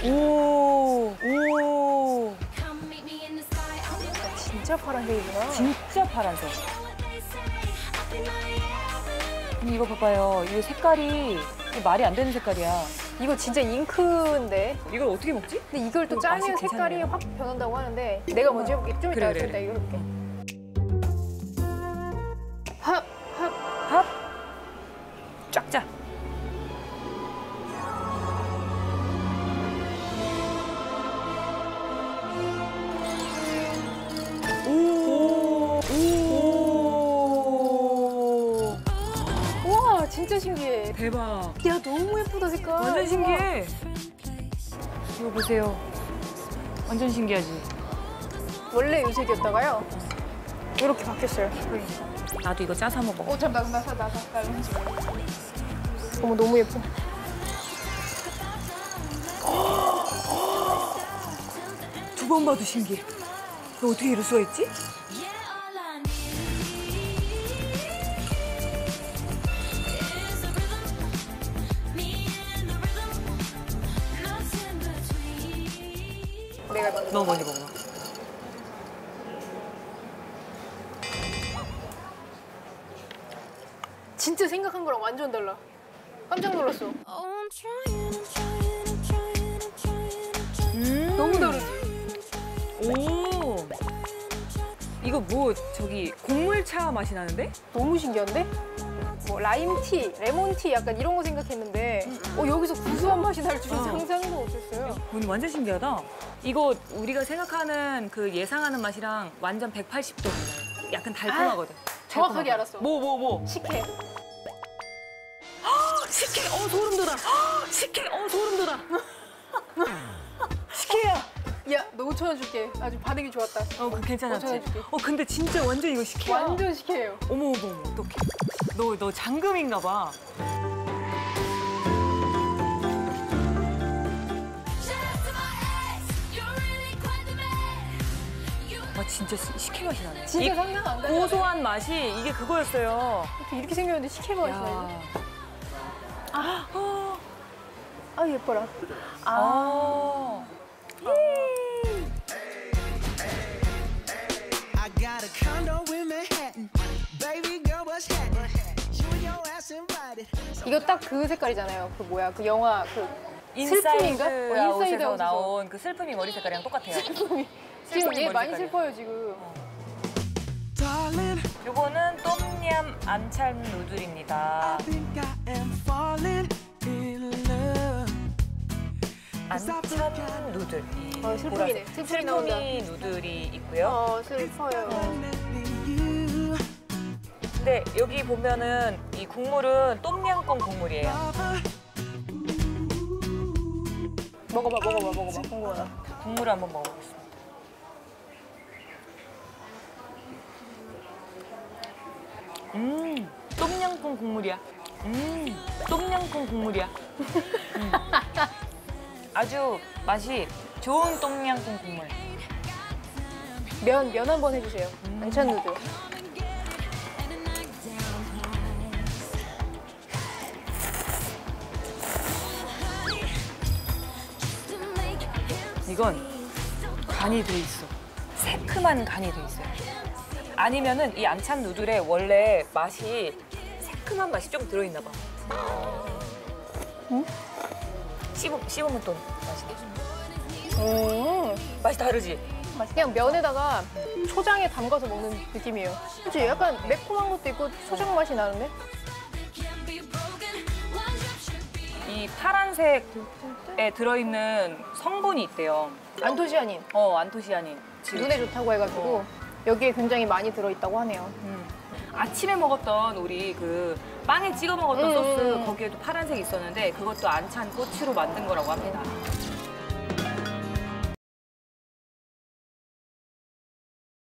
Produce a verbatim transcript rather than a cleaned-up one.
오, 오. 진짜 파란색이구나. 진짜 파란색. 근데 이거 봐봐요. 이 색깔이 말이 안 되는 색깔이야. 이거 진짜 잉크인데. 이걸 어떻게 먹지? 근데 이걸 또 짜면 색깔이 확 변한다고 하는데 내가 먼저 해볼게. 좀 이따 그래, 좀 그래, 이따 이거 해볼게. 합, 합, 합. 쫙 짜. 오, 오. 우와, 진짜 신기해. 대박. 야, 너무 예쁘다, 색깔. 완전 신기해. 이거 보세요. 완전 신기하지? 원래 이 색이었다가요. 이렇게 바뀌었어요. 나도 이거 짜서 먹어. 어, 잠깐, 나 사, 나 사, 나 사. 어머, 너무 예뻐. 두 번 봐도 신기해. 너 어떻게 이럴 수가 있지? 내가 먼저. 너 먼저 먹어. 진짜 생각한 거랑 완전 달라. 깜짝 놀랐어. 음 너무 다르지? 오. 이거 뭐 저기 곡물차 맛이 나는데? 너무 신기한데? 뭐 라임티, 레몬티 약간 이런 거 생각했는데 어, 여기서 구수한 맛이 날 줄은 어. 상상도 못했어요. 오늘 완전 신기하다. 이거 우리가 생각하는 그 예상하는 맛이랑 완전 백팔십 도 달라요. 약간 달콤하거든. 정확하게 알았어. 뭐, 뭐, 뭐? 식혜. 식혜! 어, 소름 돋아. 식혜! 어, 소름 돋아. 식혜야. 야, 너 오천 원 줄게. 아주 반응이 좋았다. 어, 그 괜찮았지? 오천 원 줄게. 어, 근데 진짜 완전 이거 식혜야. 완전 식혜예요. 어머, 어머, 어머, 어떡해. 너, 너 장금인가 봐. 와, 진짜 식혜 맛이 나네. 진짜 이 상상 안 가요. 고소한 맛이 이게 그거였어요. 어떻게 이렇게 생겼는데 식혜 맛이 나요? 야. 아, 어. 아, 예뻐라. 아. 아. I got a condo in Manhattan. Baby girl, what's happening? You and your ass invited. 이거 딱 그 색깔이잖아요. 그 뭐야, 그 영화 그 인사이드 슬픔인가? 어, 인사이드 아웃에서 아웃에서. 나온 그 슬픔이 머리 색깔이랑 똑같아요. 슬픔이. 지금 슬픔이 얘 머리 많이 색깔이야. 슬퍼요, 지금. Darling, 요거는 똠얌 안찰 누들입니다. I think I am falling in love. 안참 누들. 어, 슬픔이네. 보라색. 슬픔이 나온다. 슬픔이 누들이 있고요. 어, 슬퍼요. You 근데 여기 보면은 이 국물은 똠양꿍 국물이에요. lover. 먹어봐, 먹어봐, 먹어봐. 궁금하다. 국물을 한번 먹어보겠습니다. 음, 똠양꿍 국물이야. 음, 똠양꿍 국물이야. 음. 아주 맛이 좋은 똠양꿍 국물. 면, 면 한번 해주세요. 음. 안찬 누들. 이건 간이 돼 있어. 새큼한 간이 돼 있어요. 아니면은 이 안참 누들에 원래 맛이 새큼한 맛이 좀 들어있나 봐. 응? 씹으, 씹으면 또 맛이. 음. 맛이 다르지? 그냥 면에다가 초장에 담가서 먹는 느낌이에요. 그치? 약간 매콤한 것도 있고 초장 맛이 나는데? 이 파란색에 들어있는 성분이 있대요. 안토시아닌. 어, 안토시아닌. 지금. 눈에 좋다고 해가지고 여기에 굉장히 많이 들어있다고 하네요. 음. 아침에 먹었던 우리 그 빵에 찍어 먹었던 음, 소스 음. 거기에도 파란색이 있었는데 그것도 안찬 꼬치로 만든 거라고 합니다.